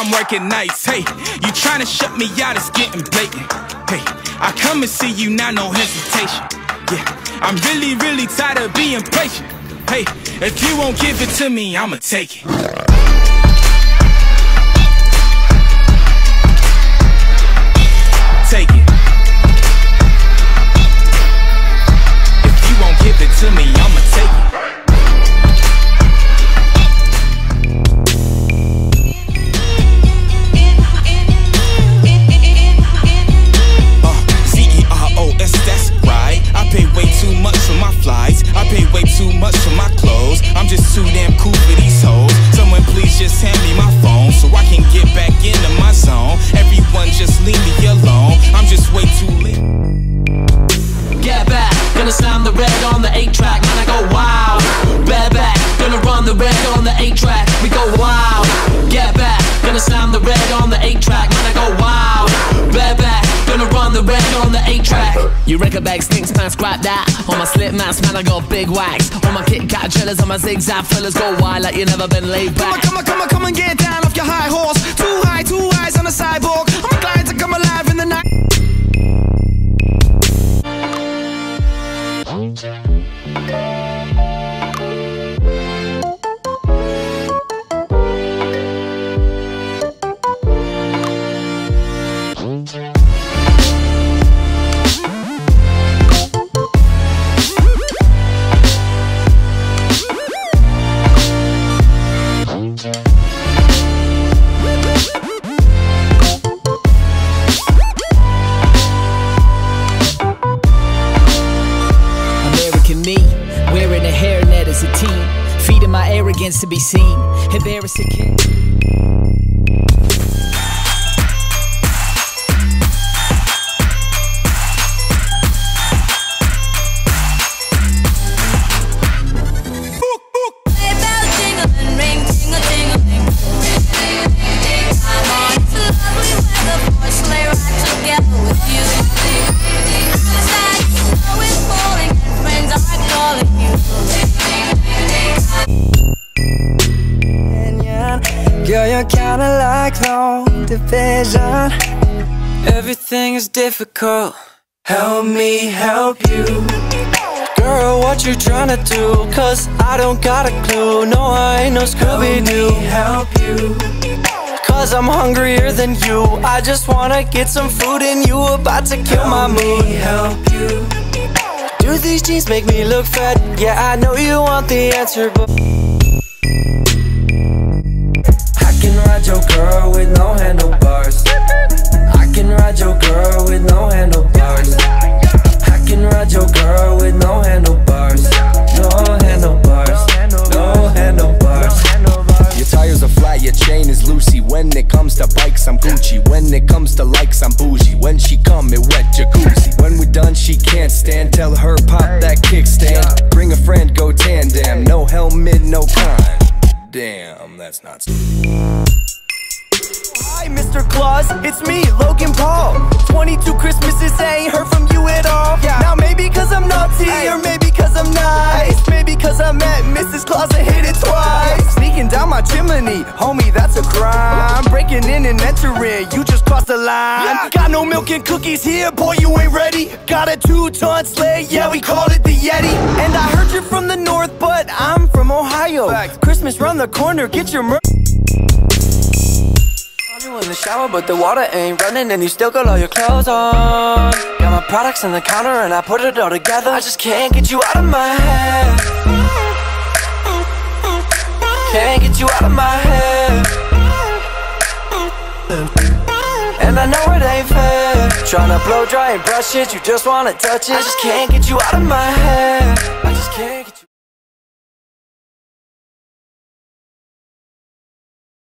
I'm working nights. Hey, you tryna shut me out, it's getting blatant. Hey, I come and see you now, no hesitation. Yeah, I'm really, really tired of being patient. Hey, if you won't give it to me, I'ma take it. Take it. If you won't give it to me, I'ma take it. C-E-R-O-S, that's right. I pay way too much for my flights. I pay way too much for my clothes. I'm just too damn cool for these hoes. Someone please just hand me my phone so I can get back into my zone. Everyone just leave me alone. I'm just way too lit. Get back, gonna slam the red on the 8-track. Man, I go wild. Bad back, gonna run the red on the 8-track. We go wild. Get back, gonna slam the red on the 8-track. Man, I go wild. Bad back, gonna run the red on the 8-track. You record bag stinks, man, scrap that. On my slip mask, man, I got big wax. On my Kit Kat trailers, on my zigzag fellas go wild like you never been laid back. Come on, get down off your high horse. Too high, two eyes on a cyborg. I'm glad to come alive in the night. Wearing a hairnet as a teen, feeding my arrogance to be seen. Embarrassing king. Girl, you're kinda like long division. Everything is difficult. Help me help you. Girl, what you tryna do? Cause I don't got a clue. No, I ain't no Scooby-Doo. Help me help you. Cause I'm hungrier than you. I just wanna get some food and you about to kill my mood. Help you. Do these jeans make me look fat? Yeah, I know you want the answer, but I can ride your girl with no handlebars. I can ride your girl with no handlebars. I can ride your girl with no handlebars. No handlebars, no handlebars. Your tires are flat, your chain is loosey. When it comes to bikes, I'm Gucci. When it comes to likes, I'm bougie. When she come, it wet jacuzzi. When we're done, she can't stand. Tell her pop that kickstand. Bring a friend, go tandem. No helmet, no con. Damn, that's not. Hi, Mr. Claus, it's me, Logan Paul. 22 Christmases, I ain't heard from you at all. Now maybe cause I'm naughty, or maybe cause I'm nice. Maybe cause I met Mrs. Claus and hit it twice. Sneaking down my chimney, homie, that's a crime. Breaking in and entering, you just crossed the line. Got no milk and cookies here, boy, you ain't ready. Got a 2-ton sleigh, yeah, we call it the Yeti. And I heard you're from the north, but I'm from Ohio. Christmas round the corner, get your you in the shower, but the water ain't running, and you still got all your clothes on. Got my products on the counter, and I put it all together. I just can't get you out of my head. Can't get you out of my head. And I know it ain't fair. Tryna blow dry and brush it, you just wanna touch it. I just can't get you out of my head. I just can't get